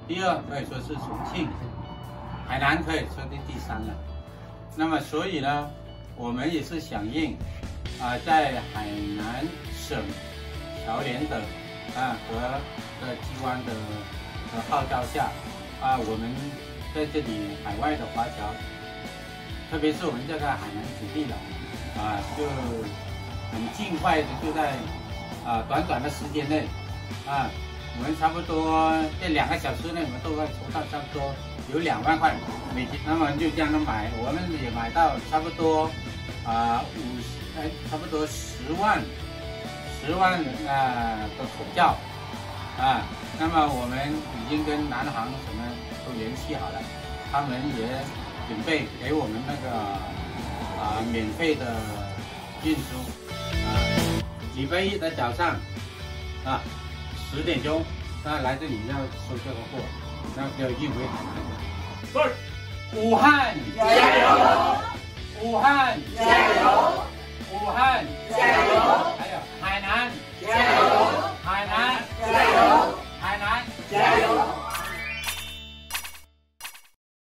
第二可以说是重庆，海南可以说是第3了。那么所以呢，我们也是响应在海南省侨联的和机关的号召下我们在这里海外的华侨，特别是我们这个海南子弟了就很尽快的就在短短的时间内我们差不多这2个小时内，我们都会筹到差不多有2万块美金。那么就这样的买，我们也买到差不多差不多10万的口罩那么我们已经跟南航什么都联系好了，他们也准备给我们那个免费的运输礼拜一的早上10点钟来这里要收这个货，那要运回海南。武汉加油！